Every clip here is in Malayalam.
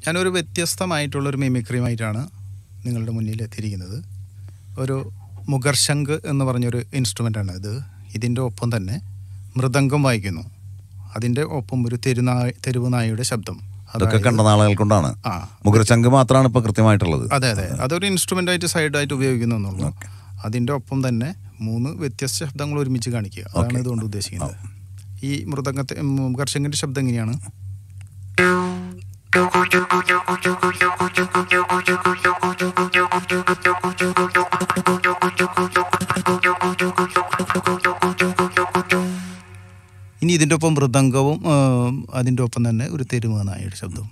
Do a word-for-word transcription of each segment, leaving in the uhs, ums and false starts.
ഞാനൊരു വ്യത്യസ്തമായിട്ടുള്ളൊരു മിമിക്രിയുമായിട്ടാണ് നിങ്ങളുടെ മുന്നിൽ എത്തിയിരിക്കുന്നത്. ഒരു മുഗർശംഖ് എന്ന് പറഞ്ഞൊരു ഇൻസ്ട്രുമെൻ്റാണ് ഇത്. ഇതിൻ്റെ ഒപ്പം തന്നെ മൃദംഗം വായിക്കുന്നു. അതിൻ്റെ ഒപ്പം ഒരു തെരുനായ തെരുവ് നായയുടെ ശബ്ദം. അതൊക്കെ കണ്ട നാളുകൾ കൊണ്ടാണ്. മുഗർശംഖ് മാത്രമാണ് ഇപ്പോൾ കൃത്യമായിട്ടുള്ളത്. അതെ അതെ, അതൊരു ഇൻസ്ട്രുമെൻ്റായിട്ട് സൈഡായിട്ട് ഉപയോഗിക്കുന്നു എന്നുള്ളൂ. അതിൻ്റെ ഒപ്പം തന്നെ മൂന്ന് വ്യത്യസ്ത ശബ്ദങ്ങൾ ഒരുമിച്ച് കാണിക്കുക, അതാണ് ഇതുകൊണ്ട് ഉദ്ദേശിക്കുന്നത്. ഈ മൃദംഗത്തെ മുഗർശംഖിൻ്റെ ശബ്ദം എങ്ങനെയാണ്? ഇനി ഇതിൻ്റെ ഒപ്പം മൃദംഗവും അതിൻ്റെ ഒപ്പം തന്നെ ഒരു തെരുവ് നായയുടെ ശബ്ദവും.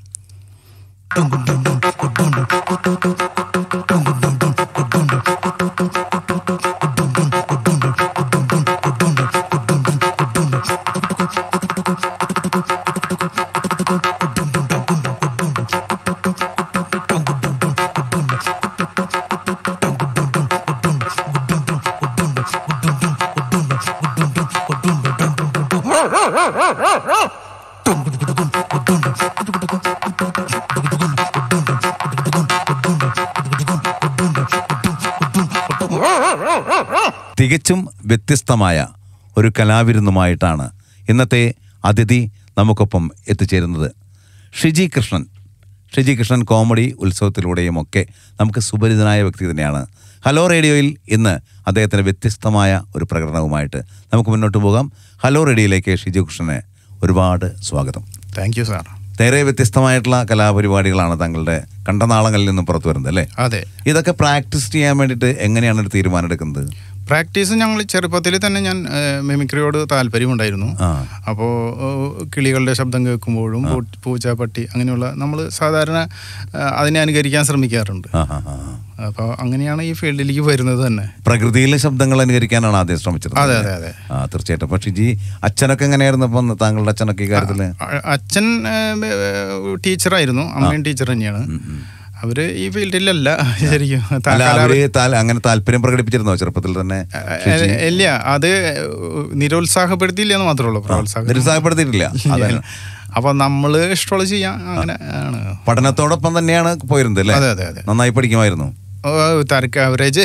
തികച്ചും വ്യത്യസ്തമായ ഒരു കലാവിരുന്നുമായിട്ടാണ് ഇന്നത്തെ അതിഥി നമുക്കൊപ്പം എത്തിച്ചേരുന്നത്. ഷിജി കൃഷ്ണൻ. ഷിജി കൃഷ്ണൻ കോമഡി ഉത്സവത്തിലൂടെയും ഒക്കെ നമുക്ക് സുപരിചിതനായ വ്യക്തി തന്നെയാണ്. ഹലോ റേഡിയോയിൽ ഇന്ന് അദ്ദേഹത്തിൻ്റെ വ്യത്യസ്തമായ ഒരു പ്രകടനവുമായിട്ട് നമുക്ക് മുന്നോട്ട് പോകാം. ഹലോ റേഡിയോയിലേക്ക് ഷിജി കൃഷ്ണനെ ഒരുപാട് സ്വാഗതം. Thank you sir. നേരെ വ്യത്യസ്തമായിട്ടുള്ള കലാപരിപാടികളാണ് താങ്കളുടെ കണ്ടനാളങ്ങളിൽ നിന്നും പുറത്തു വരുന്നത് അല്ലേ? അതെ. ഇതൊക്കെ പ്രാക്ടീസ് ചെയ്യാൻ വേണ്ടിയിട്ട് എങ്ങനെയാണ് ഒരു തീരുമാനം എടുക്കുന്നത്? പ്രാക്ടീസ് ഞങ്ങൾ ചെറുപ്പത്തിൽ തന്നെ ഞാൻ മിമിക്രിയോട് താല്പര്യമുണ്ടായിരുന്നു. അപ്പോൾ കിളികളുടെ ശബ്ദം കേൾക്കുമ്പോഴും പൂച്ച, പട്ടി അങ്ങനെയുള്ള നമ്മൾ സാധാരണ അതിനെ അനുകരിക്കാൻ ശ്രമിക്കാറുണ്ട്. അപ്പോൾ അങ്ങനെയാണ് ഈ ഫീൽഡിലേക്ക് വരുന്നത് തന്നെ. പ്രകൃതിയിലെ ശബ്ദങ്ങൾ അനുകരിക്കാനാണ് ആദ്യം ശ്രമിച്ചത്. അതെ അതെ അതെ ആ തീർച്ചയായിട്ടും. പക്ഷേ ജി അച്ഛനൊക്കെ എങ്ങനെയായിരുന്നു? അപ്പം താങ്കളുടെ അച്ഛനൊക്കെ ഈ കാര്യത്തിൽ? അച്ഛൻ ടീച്ചറായിരുന്നു, അമ്മയും ടീച്ചർ തന്നെയാണ്. അവര് ഈ ഫീൽഡിലല്ല ശരിക്കും. അങ്ങനെ താല്പര്യം പ്രകടിപ്പിച്ചിരുന്നോ ചെറുപ്പത്തിൽ തന്നെ? ഇല്ല, അത് നിരുത്സാഹപ്പെടുത്തിയില്ല എന്ന് മാത്രമേ ഉള്ളൂ. നിരുത്സാഹപ്പെടുത്തിയിട്ടില്ല. അപ്പൊ നമ്മള് ഇഷ്ടമുള്ള ചെയ്യാം, അങ്ങനെ ആണ്. പഠനത്തോടൊപ്പം തന്നെയാണ് പോയിരുന്നത് അല്ലേ? അതെ അതെ അതെ. നന്നായി പഠിക്കുമായിരുന്നു? ആവറേജ്.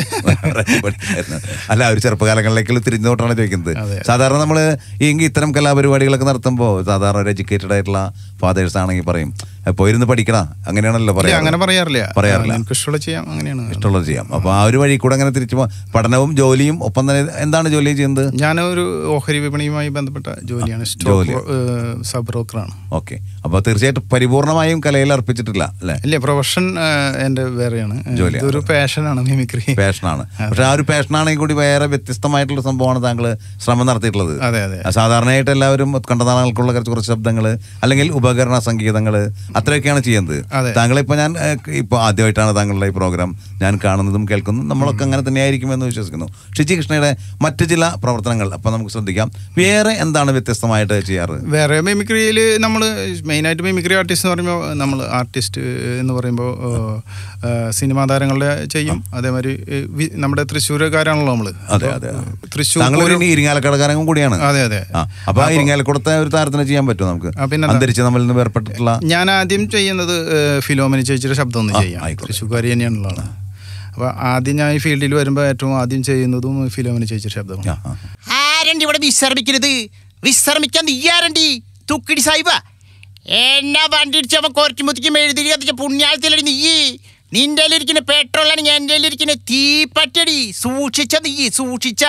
അല്ല, ഒരു ചെറുപ്പകാലങ്ങളിലേക്ക് തിരിഞ്ഞോട്ടാണ് ചോദിക്കുന്നത്. സാധാരണ നമ്മള് ഈ ഇത്തരം കലാപരിപാടികളൊക്കെ നടത്തുമ്പോൾ സാധാരണ ഒരു എഡ്യൂക്കേറ്റഡ് ആയിട്ടുള്ള ഫാദേഴ്സ് ആണെങ്കിൽ പറയും പോയിരുന്ന് പഠിക്കണ, അങ്ങനെയാണല്ലോ പറയാ. അങ്ങനെ പറയാറില്ല പറയാറില്ല ഇഷ്ടമുള്ളത് ചെയ്യാം, അങ്ങനെയാണ് ഇഷ്ടമുള്ളത് ചെയ്യാം. അപ്പൊ ആ ഒരു വഴി കൂടെ അങ്ങനെ തിരിച്ചു പഠനവും ജോലിയും ഒപ്പം തന്നെ. എന്താണ് ജോലി ചെയ്യുന്നത്? ഞാനൊരു ഓഹരി വിപണിയുമായി ബന്ധപ്പെട്ട ജോലിയാണ്, ജോലി സബ് ബ്രോക്കറാണ്. ഓക്കെ. അപ്പൊ തീർച്ചയായിട്ടും പരിപൂർണമായും കലയിൽ അർപ്പിച്ചിട്ടില്ല അല്ലേ? ഇല്ല, പ്രൊഫഷൻ എന്റെ വേറെയാണ്. ജോലി ഒരു പാഷനാണ്, മിമിക്രി പാഷനാണ്. പക്ഷെ ആ ഒരു പാഷനാണെങ്കിൽ കൂടി വേറെ വ്യത്യസ്തമായിട്ടുള്ള സംഭവമാണ് താങ്കൾ ശ്രമം നടത്തിയിട്ടുള്ളത്. അതെ അതെ. സാധാരണയായിട്ട് എല്ലാവരും കണ്ടനാളുകൾക്കുള്ള കുറച്ച് കുറച്ച് ശബ്ദങ്ങള് അല്ലെങ്കിൽ ഉപകരണ സംഗീതങ്ങള് അത്രയൊക്കെയാണ് ചെയ്യുന്നത്. താങ്കളിപ്പോ ഞാൻ ഇപ്പൊ ആദ്യമായിട്ടാണ് താങ്കളുടെ ഈ പ്രോഗ്രാം ഞാൻ കാണുന്നതും കേൾക്കുന്നതും. നമ്മളൊക്കെ അങ്ങനെ തന്നെയായിരിക്കും എന്ന് വിശ്വസിക്കുന്നു. ഷിജി കൃഷ്ണയുടെ മറ്റു ചില പ്രവർത്തനങ്ങൾ അപ്പൊ നമുക്ക് ശ്രദ്ധിക്കാം. വേറെ എന്താണ് വ്യത്യസ്തമായിട്ട് ചെയ്യാറ്? വേറെ മിമിക്രിയിൽ നമ്മൾ മെയിനായിട്ട് മിമിക്രി ആർട്ടിസ്റ്റ് എന്ന് പറയുമ്പോൾ നമ്മൾ ആർട്ടിസ്റ്റ് എന്ന് പറയുമ്പോൾ സിനിമാ താരങ്ങളുടെ ചെയ്യും. അതേമാതിരി നമ്മുടെ തൃശ്ശൂർക്കാരാണല്ലോ നമ്മള്. അതെ അതെ. തൃശ്ശൂർ ഇരിങ്ങാലക്കുടക്കാരനും കൂടിയാണ്. അതെ അതെ. അപ്പൊ ആ ഇരിങ്ങാലക്കുടത്തെ ഒരു താരത്തിന് ചെയ്യാൻ പറ്റുമോ നമുക്ക്? അന്തരിച്ച് നമ്മളിൽ നിന്ന് വേർപ്പെട്ടിട്ടുള്ള. ഞാൻ ആദ്യം ചെയ്യുന്നത് ഫിലോമിന ചേച്ചിയുടെ ശബ്ദം ഒന്ന് ചെയ്യാം. തൃശ്ശൂർക്കാരി തന്നെയാണുള്ളതാണ്. അപ്പൊ ആദ്യം ഞാൻ ഈ ഫീൽഡിൽ വരുമ്പോ ഏറ്റവും ആദ്യം ചെയ്യുന്നതും ഫിലോമിന ചേച്ചിയുടെ ശബ്ദമാണ്. ആരണ്ടി ഇവിടെ വിശ്രമിക്കരുത്? വിശ്രമിക്കാൻ നീയാരണ്ടി? തുക്കിടി സാഹിബ എന്നാ വണ്ടി ഇടിച്ചവൻ കുറച്ച് മുത്തിക്കും എഴുതി കത്തിച്ച പുണ്യാളത്തിലടി നീ. നിന്റെ ഇരിക്കുന്ന പെട്രോളാണ്, എൻ്റെ ഇരിക്കുന്ന തീപ്പറ്റടി. സൂക്ഷിച്ച നീ, സൂക്ഷിച്ച.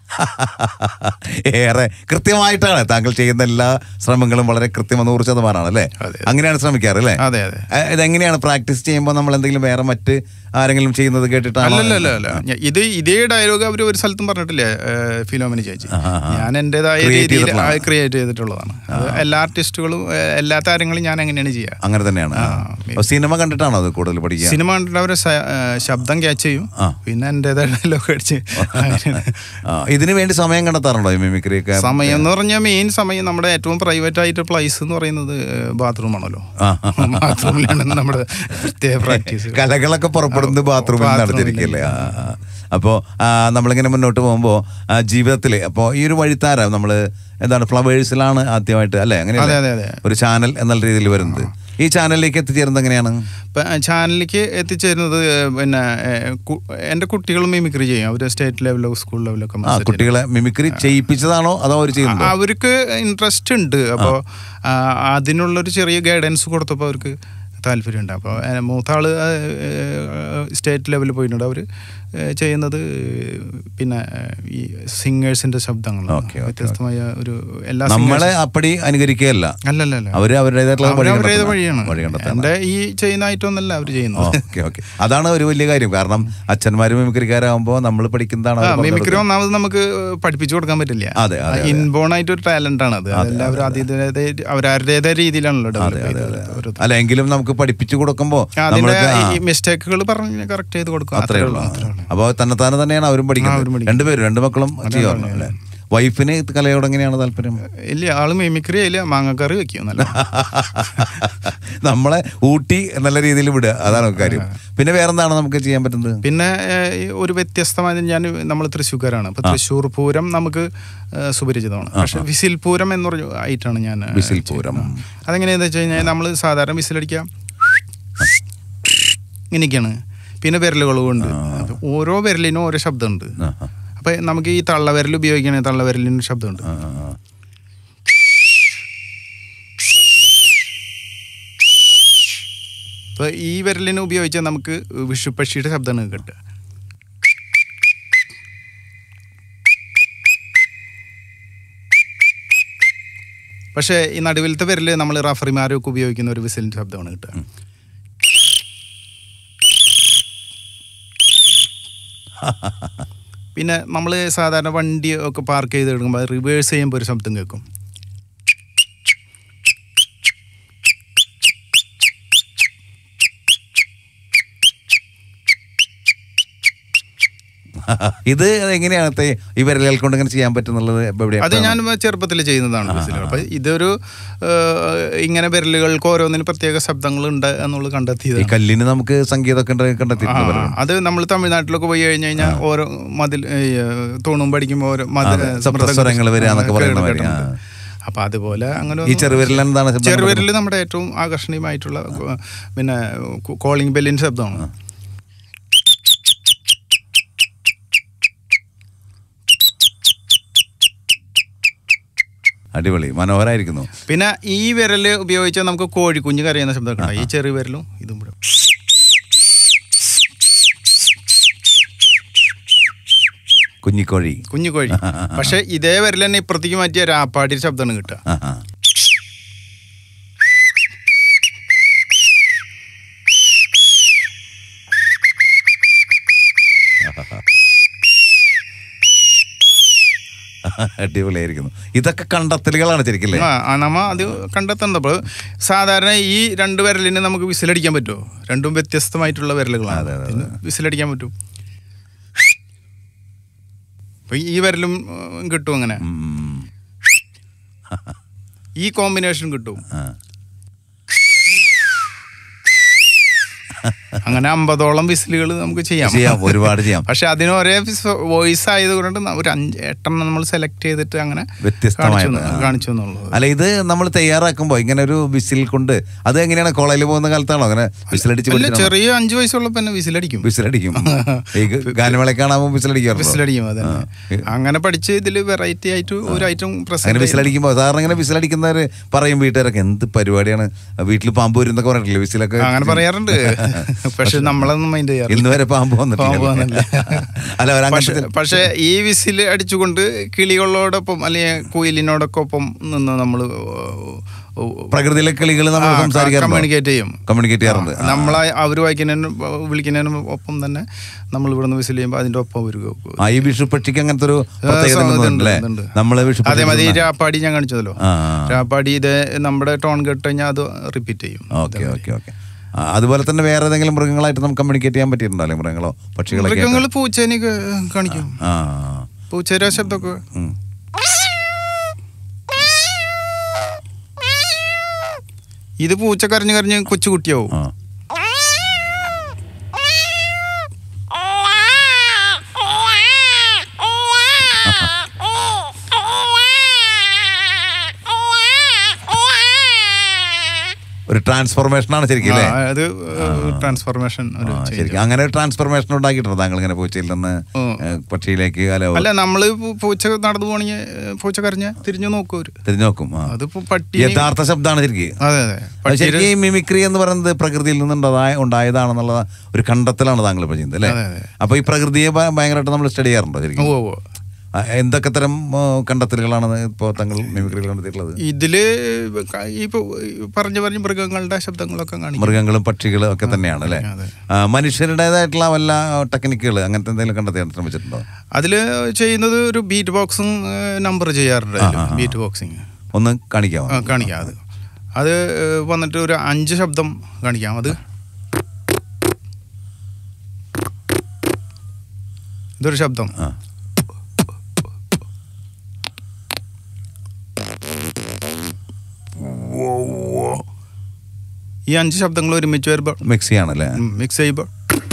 ഏറെ കൃത്യമായിട്ടാണ് താങ്കൾ ചെയ്യുന്ന എല്ലാ ശ്രമങ്ങളും. വളരെ കൃത്യം, നൂറ് ശതമാനമാണ് അല്ലേ? അങ്ങനെയാണ് ശ്രമിക്കാറ് അല്ലേ? അതെ അതെ. ഇതെങ്ങനെയാണ് പ്രാക്ടീസ് ചെയ്യുമ്പോൾ നമ്മൾ എന്തെങ്കിലും വേറെ മറ്റ് ആരെങ്കിലും ചെയ്യുന്നത് കേട്ടിട്ടാണ്? അല്ലല്ല, ഇത് ഇതേ ഡയലോഗ് അവർ ഒരു സ്ഥലത്തും പറഞ്ഞിട്ടില്ലേ ഫിലോമിന ചേച്ചി. ഞാൻ എന്റേതായ രീതിയിൽ ക്രിയേറ്റ് ചെയ്തിട്ടുള്ളതാണ്. എല്ലാ ആർട്ടിസ്റ്റുകളും എല്ലാ താരങ്ങളും ഞാൻ എങ്ങനെയാണ് ചെയ്യുക, അങ്ങനെ തന്നെയാണ്. സിനിമ കണ്ടിട്ടാണോ അത് കൂടുതൽ പഠിക്കുക? സിനിമ കണ്ടിട്ട് അവരെ ശബ്ദം ക്യാച്ച് ചെയ്യും, പിന്നെ എന്റേതായ ഡയലോഗ് അടിച്ച്. ഇതിനു വേണ്ടി സമയം കണ്ടെത്താറുണ്ടോ മിമിക്രി ഒക്കെ? സമയം എന്ന് പറഞ്ഞാൽ മെയിൻ സമയം നമ്മുടെ ഏറ്റവും പ്രൈവറ്റ് ആയിട്ട് പ്ലേസ് എന്ന് പറയുന്നത് ബാത്റൂം ആണല്ലോ. ബാത്റൂമിലാണ് നമ്മുടെ പ്രത്യേക പ്രാക്ടീസ്. കലകളൊക്കെ പുറപ്പെടുന്നത് ബാത്റൂമിൽ നടത്തിയിരിക്കല്ലേ? അപ്പോൾ നമ്മളിങ്ങനെ മുന്നോട്ട് പോകുമ്പോൾ ജീവിതത്തിൽ അപ്പോൾ ഈ ഒരു വഴിത്താര നമ്മൾ എന്താണ് ഫ്ലവേഴ്സിലാണ് ആദ്യമായിട്ട് അല്ലേ? അങ്ങനെ ഒരു ചാനൽ എന്നുള്ള രീതിയിൽ വരുന്നത്. ഈ ചാനലിലേക്ക് എത്തിച്ചേരുന്നത് എങ്ങനെയാണ്? ചാനലിലേക്ക് എത്തിച്ചേരുന്നത് പിന്നെ എൻ്റെ കുട്ടികളും മിമിക്രി ചെയ്യും. അവർ സ്റ്റേറ്റ് ലെവലോ സ്കൂൾ ലെവലൊക്കെ കുട്ടികളെ മിമിക്രി ചെയ്യിപ്പിച്ചതാണോ അതോ അവർ ചെയ്യുന്നത്? അവർക്ക് ഇൻട്രസ്റ്റ് ഉണ്ട്. അപ്പോൾ അതിനുള്ളൊരു ചെറിയ ഗൈഡൻസ് കൊടുത്തപ്പോൾ അവർക്ക് താല്പര്യമുണ്ട്. അപ്പോൾ മൂത്താള് സ്റ്റേറ്റ് ലെവലിൽ പോയിട്ടുണ്ട്. അവർ ചെയ്യുന്നത് പിന്നെ ഈ സിംഗേഴ്സിന്റെ ശബ്ദങ്ങൾ വ്യത്യസ്തമായ ഒരു എല്ലാ നമ്മളെ അപ്പടി അനുകരിക്കുകയല്ല, അല്ലല്ല, അവര് അവരുടേതായിട്ടുള്ള വഴിയാണ്. എൻ്റെ ഈ ചെയ്യുന്ന ഐറ്റമൊന്നല്ല അവർ ചെയ്യുന്നത്. ഓക്കെ ഓക്കെ അതാണ് ഒരു വലിയ കാര്യം. കാരണം അച്ഛന്മാര് മിമിക്രിക്കാരാകുമ്പോൾ നമ്മൾ പഠിക്കുന്നതാണ്. മിമിക്രി ഒന്നാമത് നമുക്ക് പഠിപ്പിച്ചു കൊടുക്കാൻ പറ്റില്ല. അതെ, ഇൻബോൺ ആയിട്ട് ഒരു ടാലന്റ് ആണ് അത്. എല്ലാവരും അതിൻ്റെതായ അവരവരുടേതായ രീതിയിലാണല്ലോ ഡെവലപ്പ് ചെയ്തത്. അല്ല എങ്കിലും നമുക്ക് പഠിപ്പിച്ചു കൊടുക്കുമ്പോ മിസ്റ്റേക്കുകൾ പറഞ്ഞ് കറക്റ്റ് ചെയ്ത് കൊടുക്കും. അത്രേ ഉള്ളൂ. അപ്പോൾ തന്നെത്താനെ തന്നെയാണ് അവരും പഠിക്കുന്നത്. രണ്ടുപേരും രണ്ട് മക്കളും ചെയ്യാറുണ്ട്. വൈഫിന് കലയോട് എങ്ങനെയാണ് താല്പര്യം? ഇല്ല, ആള് മിമിക്രി ഇല്ല, മാങ്ങക്കറി വെക്കും. നമ്മളെ ഊട്ടി നല്ല രീതിയിൽ വിടുക, അതാണ് കാര്യം. പിന്നെ വേറെന്താണ് നമുക്ക് ചെയ്യാൻ പറ്റുന്നത്? പിന്നെ ഒരു വ്യത്യസ്തമായ, ഞാൻ നമ്മൾ തൃശ്ശൂർക്കാരാണ്. അപ്പൊ തൃശ്ശൂർ പൂരം നമുക്ക് സുപരിചിതമാണ്. പക്ഷെ വിസിൽ പൂരം എന്ന് പറഞ്ഞ ആയിട്ടാണ് ഞാൻ. വിസിൽ പൂരം അതെങ്ങനെയാന്ന് വെച്ച് കഴിഞ്ഞാൽ നമ്മൾ സാധാരണ വിസിലടിക്കാം ഇങ്ങനെയൊക്കെയാണ്. പിന്നെ വിരലുകളുണ്ട്. ഓരോ വിരലിനും ഓരോ ശബ്ദമുണ്ട്. അപ്പൊ നമുക്ക് ഈ തള്ളവിരൽ ഉപയോഗിക്കണേ, തള്ളവിരലിന് ശബ്ദമുണ്ട്. അപ്പൊ ഈ വിരലിനെ ഉപയോഗിച്ചാൽ നമുക്ക് വിഷുപ്പക്ഷിയുടെ ശബ്ദമാണ് കിട്ടുക. പക്ഷേ ഈ നടുവിലത്തെ വിരല് നമ്മൾ റഫറിമാരൊക്കെ ഉപയോഗിക്കുന്ന ഒരു വിസിലിന്റെ ശബ്ദമാണ് കിട്ടുക. പിന്നെ നമ്മൾ സാധാരണ വണ്ടി ഒക്കെ പാർക്ക് ചെയ്ത് എടുക്കുമ്പോൾ റിവേഴ്സ് ചെയ്യുമ്പോൾ ഒരു ശബ്ദം കേൾക്കും. ഇത് എങ്ങനെയാണ് ഈ വിരലുകൾ കൊണ്ട് ഇങ്ങനെ ചെയ്യാൻ പറ്റുന്നുള്ളത്? അത് ഞാൻ ചെറുപ്പത്തിൽ ചെയ്യുന്നതാണ്. അപ്പൊ ഇതൊരു ഇങ്ങനെ വിരലുകൾക്ക് ഓരോന്നിന് പ്രത്യേക ശബ്ദങ്ങളുണ്ട് എന്നുള്ളത് കണ്ടെത്തിയത്. ഈ കല്ലിന് നമുക്ക് സംഗീതമൊക്കെ കണ്ടെത്തി. അത് നമ്മൾ തമിഴ്നാട്ടിലൊക്കെ പോയി കഴിഞ്ഞ് കഴിഞ്ഞാൽ ഓരോ മതിൽ തൂണും പഠിക്കുമ്പോൾ ഓരോ സ്വരങ്ങൾ വരിക. അപ്പൊ അതുപോലെ അങ്ങനെ ഈ ചെറുവിരൽ എന്താണ്? ചെറുവിരൽ നമ്മുടെ ഏറ്റവും ആകർഷണീയമായിട്ടുള്ള പിന്നെ കോളിംഗ് ബെല്ലിന്റെ ശബ്ദമാണ്. അടിപൊളി, മനോഹരായിരിക്കുന്നു. പിന്നെ ഈ വിരല് ഉപയോഗിച്ചാൽ നമുക്ക് കോഴി കുഞ്ഞ് കരയുന്ന ശബ്ദം. ഈ ചെറിയ വിരലും ഇതും കൂടെ കുഞ്ഞിക്കോഴി കുഞ്ഞിക്കോഴി പക്ഷെ ഇതേ വിരൽ തന്നെ ഇപ്പുറത്തേക്ക് മാറ്റിയ രാപ്പാടി ശബ്ദമാണ് കിട്ടുക. അടിപൊളിയായിരിക്കുന്നു. ഇതൊക്കെ കണ്ടെത്തലുകളാണ് ശരിക്കും. നമ്മ അത് കണ്ടെത്തേണ്ടപ്പോൾ സാധാരണ ഈ രണ്ട് വിരലിന് നമുക്ക് വിസിലടിക്കാൻ പറ്റുമോ? രണ്ടും വ്യത്യസ്തമായിട്ടുള്ള വിരലുകളാണ്. വിസിലടിക്കാൻ പറ്റും. അപ്പൊ ഈ വിരലും കിട്ടും. അങ്ങനെ ഈ കോമ്പിനേഷൻ കിട്ടും. അങ്ങനെ അമ്പതോളം വിസിലുകൾ നമുക്ക് ചെയ്യാം. ഒരുപാട് ചെയ്യാം. പക്ഷെ അതിന് ഒരേ വോയിസ് ആയതുകൊണ്ട് ഒരു അഞ്ച് എട്ടെണ്ണം നമ്മൾ സെലക്ട് ചെയ്തിട്ട് അങ്ങനെ കാണിച്ചു എന്നുള്ളത്. അല്ല, ഇത് നമ്മൾ തയ്യാറാക്കുമ്പോ ഇങ്ങനെ ഒരു വിസിൽ കൊണ്ട് അത് എങ്ങനെയാണ്? കോളേജിൽ പോകുന്ന കാലത്താണോ അങ്ങനെ വിസിലടിച്ച്? ചെറിയ അഞ്ചു വയസ്സുള്ളപ്പോ തന്നെ വിസിലടിക്കും. വിസിലടിക്കും ഗാനമേളക്കാണാകുമ്പോൾ വിസിലടിക്കും. വിസിലടിക്കും അതെ. അങ്ങനെ പഠിച്ച് ഇതില് വെറൈറ്റി ആയിട്ട് ഒരു ഐറ്റം അങ്ങനെ വിസിലടിക്കുമ്പോ സാധാരണ ഇങ്ങനെ വിസിലടിക്കുന്നവര് പറയും വീട്ടുകാരൊക്കെ എന്ത് പരിപാടിയാണ്, വീട്ടിൽ പാമ്പ് വരുന്നൊക്കെ പറഞ്ഞിട്ടില്ലേ? വിസിലൊക്കെ അങ്ങനെ പറയാറുണ്ട്. പക്ഷെ നമ്മളൊന്നും മൈൻഡ് ചെയ്യാറ് ഇന്ന് വരെ പാമ്പ് വന്നിട്ടില്ല. പക്ഷെ ഈ വിസിൽ അടിച്ചുകൊണ്ട് കിളികളോടൊപ്പം അല്ലെങ്കിൽ കുയിലിനോടൊക്കെ ഒപ്പം നിന്ന് നമ്മള് പ്രകൃതിയിലെ കിളികൾ നമ്മൾ സംസാരിക്കാറുണ്ട്, കമ്മ്യൂണിക്കേറ്റ് ചെയ്യും കമ്മ്യൂണിക്കേറ്റ് ചെയ്യാറുണ്ട്. നമ്മളെ അവർ വായിക്കുന്നതിനും വിളിക്കുന്നതിനും ഒപ്പം തന്നെ നമ്മൾ ഇവിടെ നിന്ന് വിസിൽ ചെയ്യുമ്പോൾ അതിന്റെ ഒപ്പം ഒരു ഈ വിഷുപ്പക്ഷിക്ക് അങ്ങനത്തെ ഒരു അതേമാതിരി രാപ്പാടി ഞാൻ കാണിച്ചതല്ലോ. രാപ്പാടി ഇത് നമ്മുടെ ടോൺ കേട്ട് കഴിഞ്ഞാൽ അത് റിപ്പീറ്റ് ചെയ്യും. ഓക്കെ ഓക്കെ ഓക്കെ അതുപോലെ തന്നെ വേറെ ഏതെങ്കിലും മൃഗങ്ങളായിട്ട് നമുക്ക് കമ്മ്യൂണിക്കേറ്റ് ചെയ്യാൻ പറ്റിയിട്ടുണ്ടോ? അല്ലെങ്കിൽ മൃഗങ്ങളോ പക്ഷികളോ? മൃഗങ്ങൾ പൂച്ചേനൊക്കെ കാണിക്കും. പൂച്ചേര ശബ്ദമൊക്കെ ഇത് പൂച്ച കരഞ്ഞു കരഞ്ഞ് കൊച്ചു കുട്ടിയാവും. ഒരു ട്രാൻസ്ഫോർമേഷൻ ആണ് ശരിക്കും അല്ലേ? അത് ട്രാൻസ്ഫോർമേഷൻ ശരിക്കും അങ്ങനെ ഒരു ട്രാൻസ്ഫോർമേഷൻ ഉണ്ടാക്കിയിട്ടുണ്ടോ താങ്കൾ ഇങ്ങനെ പൂച്ചയിൽ നിന്ന് പക്ഷിയിലേക്ക്? അല്ല, നമ്മള് പൂച്ച നടന്നു പോണെങ്കിൽ പൂച്ച കരഞ്ഞ തിരിഞ്ഞു നോക്കും, തിരിഞ്ഞു നോക്കും. അതിപ്പോ പട്ടി യഥാർത്ഥ ശബ്ദമാണ് ശരിക്കും. അതെ അതെ. ശരിക്കും മിമിക്രി എന്ന് പറയുന്നത് പ്രകൃതിയിൽ നിന്നുണ്ടായ ഉണ്ടായതാണെന്നുള്ള ഒരു കണ്ടെത്തലാണ് താങ്കൾ ഇപ്പൊ ചെയ്യുന്നത് അല്ലേ? അപ്പൊ ഈ പ്രകൃതിയെ ഭയങ്കരമായിട്ട് നമ്മൾ സ്റ്റഡി ചെയ്യാറുണ്ടോ ശരിക്കും? എന്തൊക്കെ തരം കണ്ടെത്തലുകളാണ് ഇപ്പോൾ താങ്കൾ മിമിക്രികൾ കണ്ടെത്തിയിട്ടുള്ളത്? ഇതില് ഇപ്പൊ പറഞ്ഞു പറഞ്ഞ മൃഗങ്ങളുടെ ശബ്ദങ്ങളൊക്കെ കാണിക്കും. മൃഗങ്ങളും പക്ഷികളും ഒക്കെ തന്നെയാണ് അല്ലേ? മനുഷ്യരുടേതായിട്ടുള്ള വല്ല ടെക്നിക്കുകൾ അങ്ങനത്തെ എന്തെങ്കിലും കണ്ടെത്താൻ ശ്രമിച്ചിട്ടുണ്ടോ? അതില് ചെയ്യുന്നത് ഒരു ബീറ്റ് ബോക്സിങ് നമ്പർ ചെയ്യാറുണ്ട്. ബീറ്റ് ബോക്സിങ് ഒന്ന് കാണിക്കാമോ? കാണിക്കാം. അത് അത് വന്നിട്ട് ഒരു അഞ്ച് ശബ്ദം കാണിക്കാം. അത് ഇതൊരു ശബ്ദം. ഈ അഞ്ച് ശബ്ദങ്ങൾ ഒരുമിച്ച് വരുമ്പോൾ മിക്സ് ചെയ്യാണല്ലേ? മിക്സ് ചെയ്യുമ്പോൾ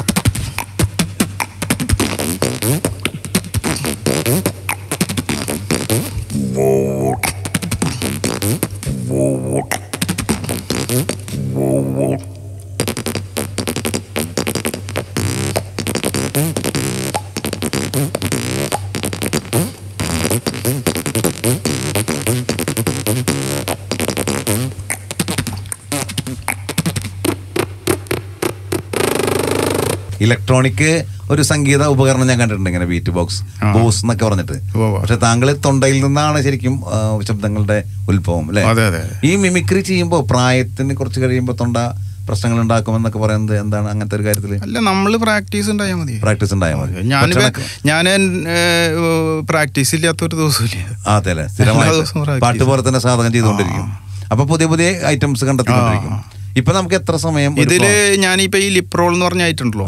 ഇലക്ട്രോണിക് ഒരു സംഗീത ഉപകരണം ഞാൻ കണ്ടിട്ടുണ്ട്, ഇങ്ങനെ ബീറ്റ് ബോക്സ്, ബോസ് എന്നൊക്കെ പറഞ്ഞിട്ട്. പക്ഷെ താങ്കൾ തൊണ്ടയിൽ നിന്നാണ് ശരിക്കും ശബ്ദങ്ങളുടെ ഉത്ഭവം അല്ലെ? ഈ മിമിക്രി ചെയ്യുമ്പോൾ പ്രായത്തിന് കുറച്ച് കഴിയുമ്പോൾ തൊണ്ട പ്രശ്നങ്ങൾ ഉണ്ടാക്കുമെന്നൊക്കെ പറയുന്നത് എന്താണ്? അങ്ങനത്തെ ഒരു കാര്യത്തിൽ അല്ല, നമ്മൾ പ്രാക്ടീസ് ഉണ്ടായാൽ മതി. പ്രാക്ടീസ് ഉണ്ടായാൽ മതി. ഞാൻ ഞാൻ പ്രാക്ടീസ് ഇല്ലാത്തൊരു ദിവസമില്ല. അതെ അല്ലെ? സ്ഥിരമായി പാട്ട് പോലെ തന്നെ സാധകം ചെയ്തുകൊണ്ടിരിക്കും. അപ്പൊ പുതിയ പുതിയ ഐറ്റംസ് കണ്ടെത്തിക്കൊണ്ടിരിക്കും. ഇപ്പൊ നമുക്ക് എത്ര സമയം ഇതില്? ഞാനിപ്പോ ഈ ലിപ് റോൾ എന്ന് പറഞ്ഞ ആയിട്ടുണ്ടല്ലോ,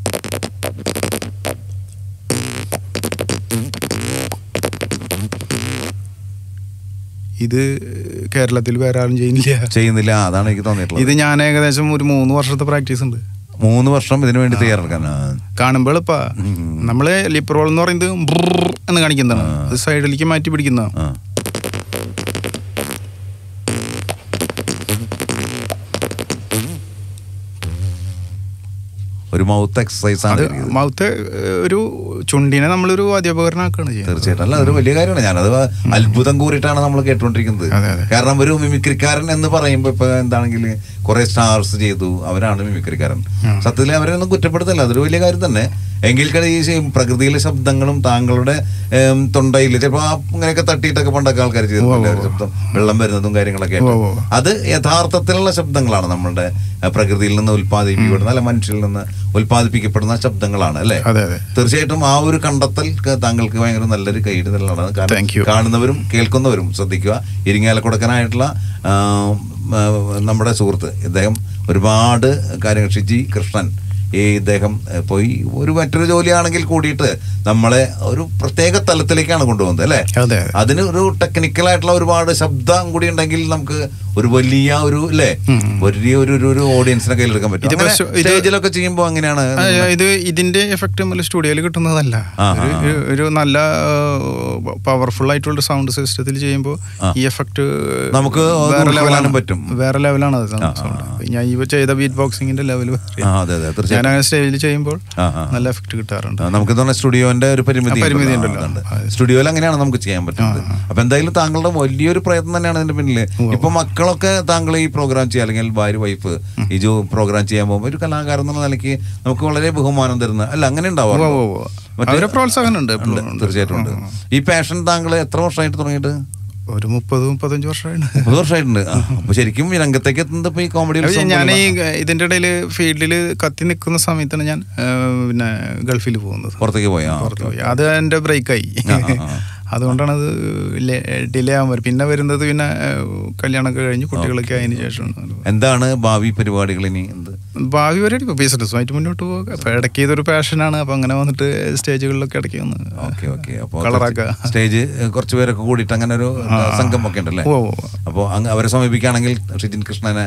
ഇത് കേരളത്തിൽ വേറെ ആരും ചെയ്യുന്നില്ല ചെയ്യുന്നില്ല അതാണ് എനിക്ക് തോന്നിയിട്ടുള്ളത്. ഇത് ഞാൻ ഏകദേശം ഒരു മൂന്ന് വർഷത്തെ പ്രാക്ടീസ് ഉണ്ട്. മൂന്ന് വർഷം ഇതിനു വേണ്ടി തയ്യാറെടുക്കാൻ. കാണുമ്പോൾ ഇപ്പൊ നമ്മള് ലിപ് റോൾ എന്ന് പറയുന്നത് എന്ന് കാണിക്കുന്നതാണ്. അത് സൈഡിലേക്ക് മാറ്റി പിടിക്കുന്നതാണ്. ഒരു മൗത്ത് എക്സസൈസ് ആണ്. മൗത്ത് ഒരു ചുണ്ടിനെ നമ്മളൊരു വാദ്യോപകരണമാക്കാണ് ചെയ്യുന്നത്. തീർച്ചയായിട്ടും. അല്ല, അതൊരു വലിയ കാര്യമാണ്. ഞാനത് അത്ഭുതം കൂറിയിട്ടാണ് നമ്മൾ കേട്ടുകൊണ്ടിരിക്കുന്നത്. കാരണം ഒരു മിമിക്രിക്കാരൻ എന്ന് പറയുമ്പോൾ ഇപ്പൊ എന്താണെങ്കിൽ കുറെ സ്റ്റാർസ് ചെയ്തു, അവരാണ് മിമിക്രിക്കാരൻ. സത്യത്തിൽ അവരെ ഒന്നും കുറ്റപ്പെടുത്തല്ല, അതൊരു വലിയ കാര്യം തന്നെ. എങ്കിൽ ഈ പ്രകൃതിയിലെ ശബ്ദങ്ങളും താങ്കളുടെ തൊണ്ടയിൽ ചിലപ്പോൾ ഇങ്ങനെയൊക്കെ തട്ടിയിട്ടൊക്കെ പണ്ടൊക്കെ ആൾക്കാർ ചെയ്തിട്ടുണ്ട്, ശബ്ദം വെള്ളം വരുന്നതും കാര്യങ്ങളൊക്കെ. അത് യഥാർത്ഥത്തിലുള്ള ശബ്ദങ്ങളാണ്, നമ്മളുടെ പ്രകൃതിയിൽ നിന്ന് ഉൽപ്പാദിപ്പിക്കപ്പെടുന്ന അല്ല മനുഷ്യരിൽ നിന്ന് ഉൽപ്പാദിപ്പിക്കപ്പെടുന്ന ശബ്ദങ്ങളാണ് അല്ലെ? തീർച്ചയായിട്ടും ആ ഒരു കണ്ടെത്തൽ താങ്കൾക്ക് ഭയങ്കര നല്ലൊരു കൈയിടുതലാണ്. കാരണം കാണുന്നവരും കേൾക്കുന്നവരും ശ്രദ്ധിക്കുക. ഇരിങ്ങാലക്കുടക്കനായിട്ടുള്ള നമ്മുടെ സുഹൃത്ത്, ഇദ്ദേഹം ഒരുപാട് കാര്യങ്ങൾ, ഷിജി കൃഷ്ണൻ, ഈ ഇദ്ദേഹം പോയി ഒരു മറ്റൊരു ജോലിയാണെങ്കിൽ കൂടിയിട്ട് നമ്മളെ ഒരു പ്രത്യേക തലത്തിലേക്കാണ് കൊണ്ടുപോകുന്നത് അല്ലെ? അതിന് ഒരു ടെക്നിക്കലായിട്ടുള്ള ഒരുപാട് ശബ്ദം കൂടി ഉണ്ടെങ്കിൽ നമുക്ക് ഒരു വലിയ ഒരു അല്ലെ വലിയ ഒരു ഒരു ഓഡിയൻസിനെ കയ്യിലെടുക്കാൻ പറ്റും. സ്റ്റേജിലൊക്കെ ചെയ്യുമ്പോൾ അങ്ങനെയാണ്. ഇത് ഇതിന്റെ എഫക്ട് നമ്മൾ സ്റ്റുഡിയോയിൽ കിട്ടുന്നതല്ല. ഒരു നല്ല പവർഫുൾ ആയിട്ടുള്ള സൗണ്ട് സിസ്റ്റത്തിൽ ചെയ്യുമ്പോൾ ഈ എഫക്ട് നമുക്ക് പറ്റും. വേറെ ലെവലാണ് അത്. ഞാൻ ഈ ചെയ്ത ബീറ്റ് ബോക്സിംഗിന്റെ ലെവൽ ഞാൻ സ്റ്റേജിൽ ചെയ്യുമ്പോൾ നല്ല എഫക്ട് കിട്ടാറുണ്ട്. നമുക്ക് സ്റ്റുഡിയോന്റെ ഒരു പരിമിതി പരിമിതി ഉണ്ടല്ലോ. സ്റ്റുഡിയോയിൽ അങ്ങനെയാണ് നമുക്ക് ചെയ്യാൻ പറ്റുന്നത്. അപ്പൊ എന്തായാലും താങ്കളുടെ വലിയൊരു പ്രയത്നം തന്നെയാണ് ഇതിന്റെ പിന്നില്. ഇപ്പൊ മക്കളൊക്കെ താങ്കൾ ഈ പ്രോഗ്രാം ചെയ്യുക, അല്ലെങ്കിൽ ഭാര്യ വൈഫ് ഈ ജോ പ്രോഗ്രാം ചെയ്യാൻ പോകുമ്പോൾ ഒരു കലാകാരൻ എന്നുള്ള നിലയ്ക്ക് നമുക്ക് വളരെ ബഹുമാനം തരുന്ന അല്ല അങ്ങനെ ഉണ്ടാവും, പ്രോത്സാഹനം ഉണ്ട്. തീർച്ചയായിട്ടും ഉണ്ട്. ഈ പാഷൻ താങ്കൾ എത്ര വർഷമായിട്ട് തുടങ്ങിയിട്ട്? ഒരു മുപ്പത് മുപ്പത്തഞ്ച് വർഷമായിട്ട് മുപ്പത് വർഷമായിട്ടുണ്ട്. അപ്പൊ ശരിക്കും ഈ രംഗത്തേക്ക് എത്തുന്നത് ഇപ്പൊ ഈ കോമഡി. ഞാൻ ഈ ഇതിന്റെ ഇടയിൽ ഫീൽഡിൽ കത്തി നിൽക്കുന്ന സമയത്താണ് ഞാൻ പിന്നെ ഗൾഫിൽ പോകുന്നത്. പുറത്തേക്ക് പോയി പുറത്ത് പോയി അത് എന്റെ ബ്രേക്കായി. അതുകൊണ്ടാണ് അത് ഡിലേ ആവാൻ വരും. പിന്നെ വരുന്നത് പിന്നെ കല്യാണമൊക്കെ കഴിഞ്ഞ് കുട്ടികളൊക്കെ അതിന് ശേഷം. എന്താണ് ഭാവി പരിപാടികൾ ഇനി? എന്ത് ഭാവി പരിപാടി? ഇപ്പോൾ ബിസിനസ്സുമായിട്ട് മുന്നോട്ട് പോകുക. അപ്പോൾ ഇടയ്ക്ക് ഇതൊരു പാഷനാണ്. അപ്പോൾ അങ്ങനെ വന്നിട്ട് സ്റ്റേജുകളിലൊക്കെ ഇടയ്ക്ക് വന്ന് ഓക്കെ ഓക്കെ അപ്പോൾ കളറാക്കുക. സ്റ്റേജ് കുറച്ച് പേരൊക്കെ കൂടിയിട്ട് അങ്ങനെ ഒരു സംഘം ഒക്കെ ഉണ്ടല്ലേ? ഓ അപ്പോൾ അവരെ സമീപിക്കുകയാണെങ്കിൽ ഷിജിൻ കൃഷ്ണനെ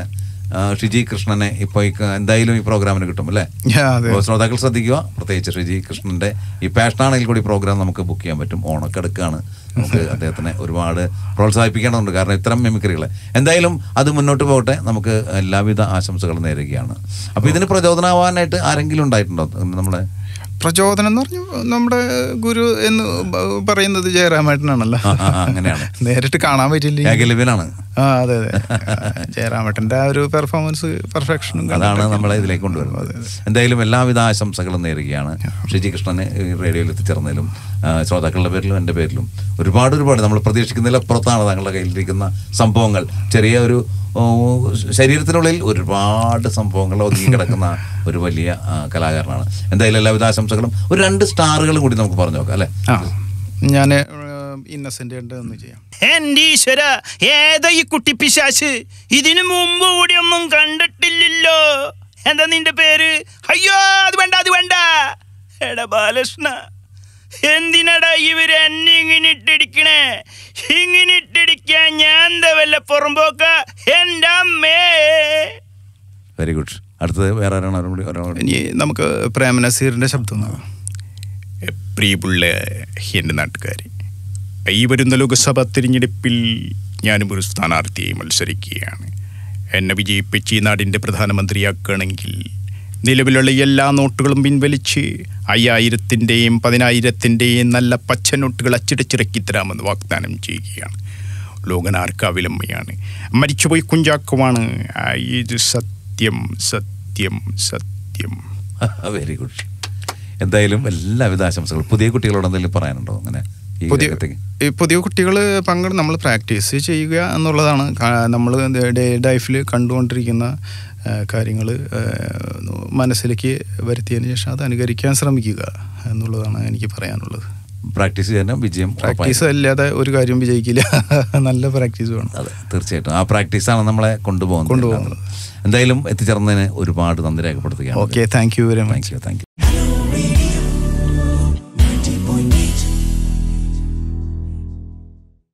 ഷിജി കൃഷ്ണനെ ഇപ്പോൾ എന്തായാലും ഈ പ്രോഗ്രാമിന് കിട്ടും അല്ലേ? ശ്രോതാക്കൾ ശ്രദ്ധിക്കുക, പ്രത്യേകിച്ച് ഷിജി കൃഷ്ണന്റെ ഈ പാഷനാണെങ്കിൽ കൂടി പ്രോഗ്രാം നമുക്ക് ബുക്ക് ചെയ്യാൻ പറ്റും. ഓണൊക്കെ എടുക്കുകയാണ്, നമുക്ക് അദ്ദേഹത്തിനെ ഒരുപാട് പ്രോത്സാഹിപ്പിക്കേണ്ടതുണ്ട്. കാരണം ഇത്തരം മിമിക്രികളെ എന്തായാലും അത് മുന്നോട്ട് പോകട്ടെ. നമുക്ക് എല്ലാവിധ ആശംസകളും നേരുകയാണ്. അപ്പോൾ ഇതിന് പ്രചോദനമാവാനായിട്ട് ആരെങ്കിലും ഉണ്ടായിട്ടുണ്ടോ നമ്മളെ? പ്രചോദനം എന്ന് പറഞ്ഞു നമ്മുടെ ഗുരു എന്ന് പറയുന്നത് ജയറാമേട്ടനാണല്ലോ. അങ്ങനെയാണ്, നേരിട്ട് കാണാൻ പറ്റില്ല. ആ അതെ അതെ, ജയറാമേട്ടൻ്റെ ആ ഒരു പെർഫോമൻസ് പെർഫെക്ഷനും അതാണ് നമ്മളെ ഇതിലേക്ക് കൊണ്ടുവരുന്നത്. എന്തായാലും എല്ലാവിധ ആശംസകളും നേരുകയാണ് ഷിജി കൃഷ്ണന് റേഡിയോയിൽ എത്തിച്ചേർന്നതിലും ശ്രോതാക്കളുടെ പേരിലും എൻ്റെ പേരിലും ഒരുപാട് ഒരുപാട് നമ്മൾ പ്രതീക്ഷിക്കുന്നതിലപ്പുറത്താണ് താങ്കളുടെ കയ്യിലിരിക്കുന്ന സംഭവങ്ങൾ. ചെറിയ ഒരു ശരീരത്തിനുള്ളിൽ ഒരുപാട് സംഭവങ്ങൾ ഒതുങ്ങി കിടക്കുന്ന ഒരു വലിയ കലാകാരനാണ്. എന്തായാലും എല്ലാവിധ ആശംസകളും. ഒരു രണ്ട് സ്റ്റാറുകളും കൂടി നമുക്ക് പറഞ്ഞു നോക്കാം അല്ലേ? ഞാൻ ഇന്നസെന്റ് ഒന്ന് ചെയ്യാം. എന്റെ ഈശ്വര, ഏതാ ഈ കുട്ടി പിശാശ്? ഇതിനു മുമ്പ് കൂടി ഒന്നും കണ്ടിട്ടില്ലല്ലോ. എന്താ നിന്റെ പേര്? അയ്യോ അത് വേണ്ട അത് വേണ്ട. എടാ ബാലകൃഷ്ണ, എന്തിനടാ ഇവര് എന്നെ ഇങ്ങനെ ഇട്ടിടിക്കണേ? ഇങ്ങനെ ഇട്ടിടിക്കാൻ ഞാൻ എന്താ വല്ല പുറമ്പോക്ക? എൻ്റെ അമ്മേ. Very good. അടുത്തത് വേറെ ആരാണ്? ഇനി നമുക്ക് പ്രേം നസീറിന്റെ ശബ്ദം. പ്രിയമുള്ള എൻ്റെ നാട്ടുകാരെ, ഈ വരുന്ന ലോക്സഭാ തിരഞ്ഞെടുപ്പിൽ ഞാനും ഒരു സ്ഥാനാർത്ഥിയായി മത്സരിക്കുകയാണ്. എന്നെ വിജയിപ്പിച്ച് ഈ നാടിൻ്റെ പ്രധാനമന്ത്രിയാക്കുകയാണെങ്കിൽ നിലവിലുള്ള എല്ലാ നോട്ടുകളും പിൻവലിച്ച് അയ്യായിരത്തിൻ്റെയും പതിനായിരത്തിൻ്റെയും നല്ല പച്ച നോട്ടുകൾ അച്ചിടച്ചിറക്കി തരാമെന്ന് വാഗ്ദാനം ചെയ്യുകയാണ്. ലോകനാർക്കാവിലമ്മയാണ്, മരിച്ചുപോയി കുഞ്ചാക്കുമാണ്. ഇത് സത്യം സത്യം സത്യം. Very good. എന്തായാലും എല്ലാവിധ ആശംസകളും. പുതിയ കുട്ടികളോട് എന്തെങ്കിലും പറയാനുണ്ടോ? അങ്ങനെ പുതിയ പുതിയ കുട്ടികൾ പങ്കെടു നമ്മൾ പ്രാക്ടീസ് ചെയ്യുക എന്നുള്ളതാണ്. നമ്മൾ ഡേ ലൈഫിൽ കണ്ടുകൊണ്ടിരിക്കുന്ന കാര്യങ്ങൾ മനസ്സിലേക്ക് വരുത്തിയതിന് ശേഷം അത് അനുകരിക്കാൻ ശ്രമിക്കുക എന്നുള്ളതാണ് എനിക്ക് പറയാനുള്ളത്. പ്രാക്ടീസ് ചെയ്യാൻ വിജയം. പ്രാക്ടീസ് അല്ലാതെ ഒരു കാര്യം വിജയിക്കില്ല. നല്ല പ്രാക്ടീസ് വേണം. അതെ, തീർച്ചയായിട്ടും ആ പ്രാക്ടീസാണ് നമ്മളെ കൊണ്ടുപോകുന്നത്. കൊണ്ടുപോകുന്നത്. എന്തായാലും എത്തിച്ചേർന്നതിന് ഒരുപാട് നന്ദി രേഖപ്പെടുത്തുകയാണ്. Okay, thank you very much. Thank you thank U